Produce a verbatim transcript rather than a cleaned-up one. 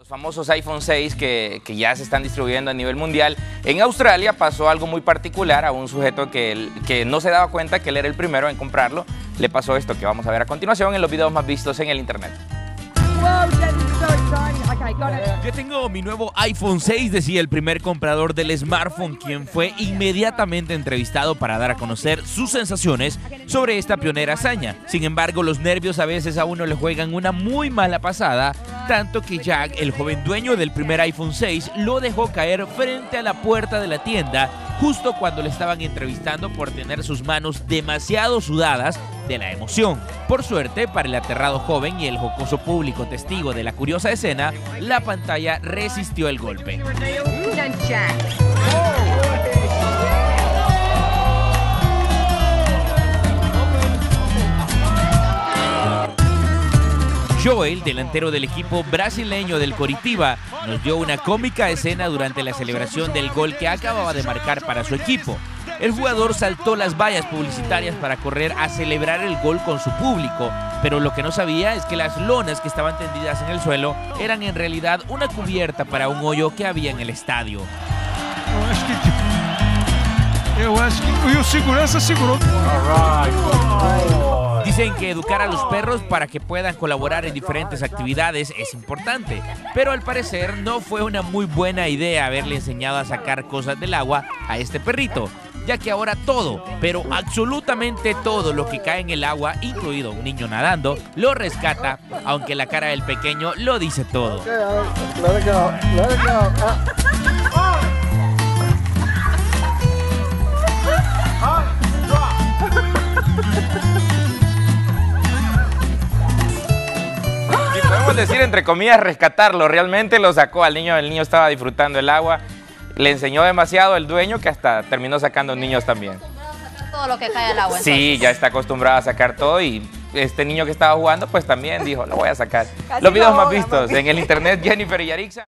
Los famosos iPhone seis que, que ya se están distribuyendo a nivel mundial. En Australia pasó algo muy particular a un sujeto que, que no se daba cuenta que él era el primero en comprarlo. Le pasó esto que vamos a ver a continuación en los videos más vistos en el internet. Yo tengo mi nuevo iPhone seis, decía el primer comprador del smartphone, quien fue inmediatamente entrevistado para dar a conocer sus sensaciones sobre esta pionera hazaña. Sin embargo, los nervios a veces a uno le juegan una muy mala pasada, tanto que Jack, el joven dueño del primer iPhone seis, lo dejó caer frente a la puerta de la tienda justo cuando le estaban entrevistando por tener sus manos demasiado sudadas de la emoción. Por suerte, para el aterrado joven y el jocoso público testigo de la curiosa escena, la pantalla resistió el golpe. Joel, delantero del equipo brasileño del Coritiba, nos dio una cómica escena durante la celebración del gol que acababa de marcar para su equipo. El jugador saltó las vallas publicitarias para correr a celebrar el gol con su público, pero lo que no sabía es que las lonas que estaban tendidas en el suelo eran en realidad una cubierta para un hoyo que había en el estadio. Eu acho que o segurança segurou. Dicen que educar a los perros para que puedan colaborar en diferentes actividades es importante, pero al parecer no fue una muy buena idea haberle enseñado a sacar cosas del agua a este perrito, ya que ahora todo, pero absolutamente todo lo que cae en el agua, incluido un niño nadando, lo rescata, aunque la cara del pequeño lo dice todo. Podemos decir, entre comillas, rescatarlo. Realmente lo sacó al niño, el niño estaba disfrutando el agua. Le enseñó demasiado el dueño que hasta terminó sacando niños también. Todo lo que cae al agua. Sí, entonces ya está acostumbrado a sacar todo y este niño que estaba jugando pues también dijo, lo voy a sacar. Casi los videos más vistos en el internet, Jennifer y Yarixa.